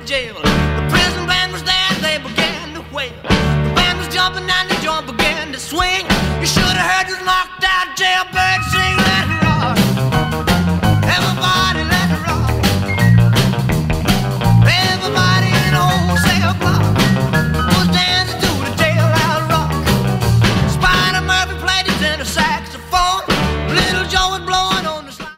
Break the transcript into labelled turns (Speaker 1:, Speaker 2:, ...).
Speaker 1: jail. The prison band was there, they began to wail. The band was jumping and the joint began to swing. You should have heard those knocked out jailbirds